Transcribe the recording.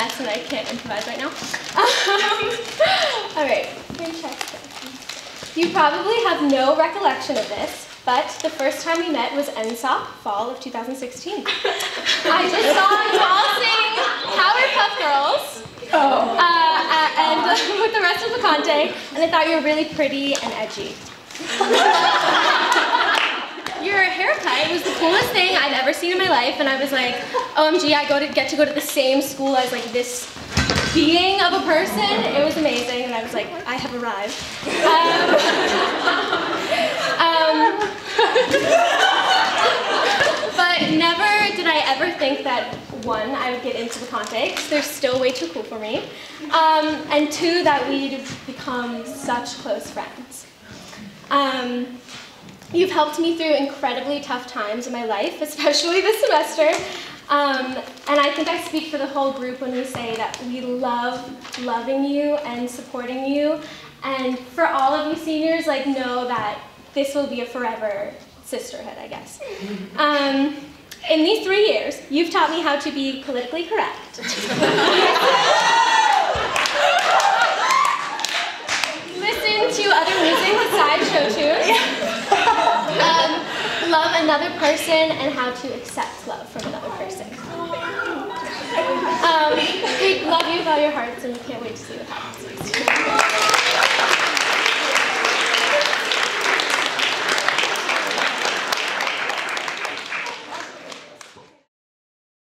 mess and I can't improvise right now. All right, you probably have no recollection of this, but the first time we met was NSOP, fall of 2016. I just saw you all sing Powerpuff Girls and with the rest of the Conte, and I thought you were really pretty and edgy. Your haircut was the coolest thing I've ever seen in my life, and I was like, OMG, I get to go to the same school as like this being of a person. It was amazing, and I was like, I have arrived. But never did I ever think that, one, I would get into the Conte, because they're still way too cool for me, and two, that we'd become such close friends. You've helped me through incredibly tough times in my life, especially this semester. And I think I speak for the whole group when we say that we love loving you and supporting you. And for all of you seniors, like, know that this will be a forever sisterhood, I guess. In these 3 years, you've taught me how to be politically correct. Listen to other music besides show tunes. Love another person and how to accept love from another person. We love you with all your hearts and we can't wait to see what happens next year.